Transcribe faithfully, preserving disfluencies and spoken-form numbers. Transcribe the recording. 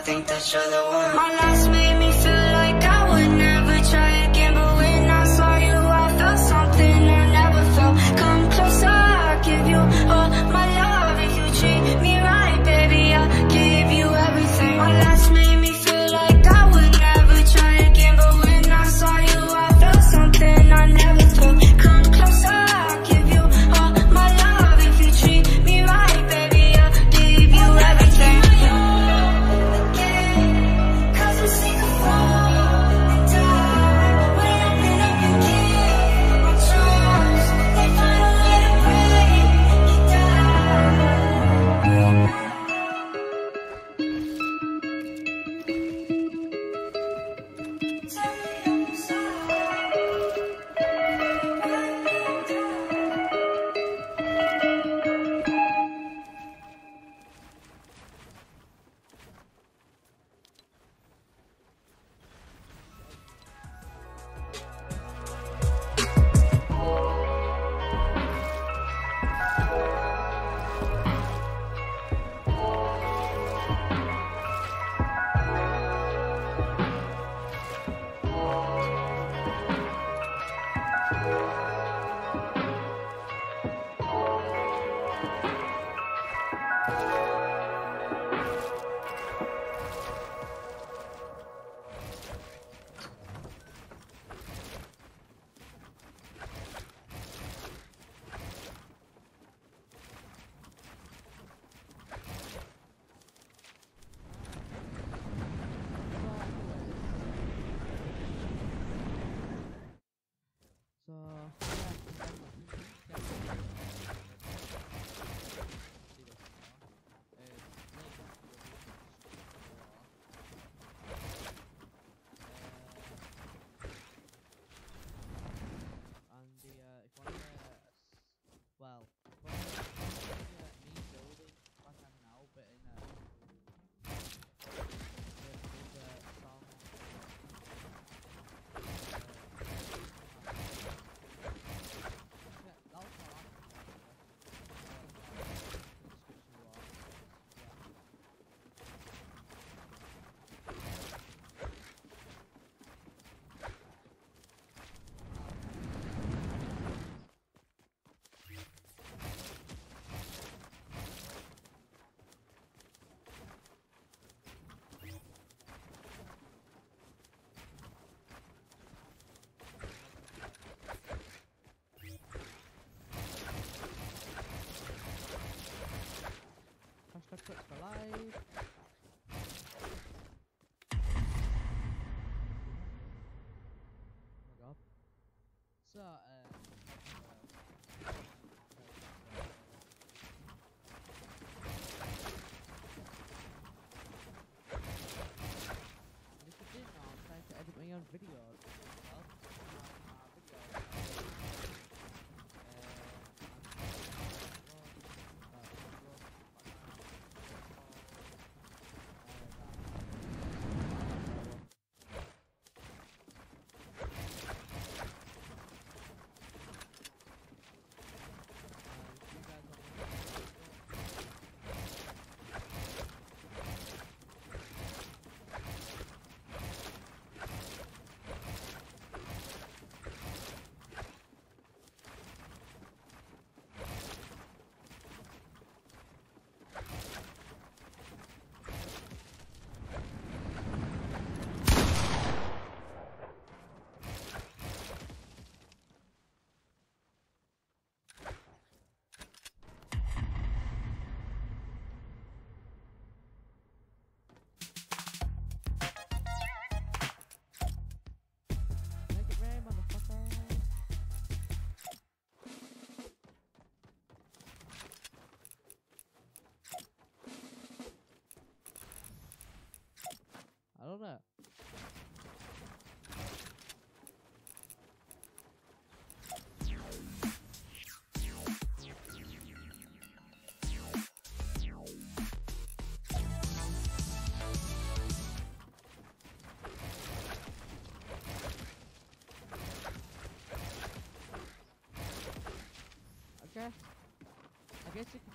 think that you're the one. My last made me feel like I would never try again, but when I saw you I felt something I never felt. Come closer, I'll give you all my love. If you treat me right, baby, I'll give you everything. My last made me feel like I would never try again, but when I saw you I felt something I never felt. Come closer, I'll give you all my love. If you treat me right, baby, I'll give you everything. Well, well, uh, me building like I'm now, but in a with, with a song. Yeah, that was my last Hashtag Twitch for live. Oh my god. So, um, uh, and if you didn't know, I'm trying to edit my own videos. Well, my, my videos. I don't know. Okay. I guess you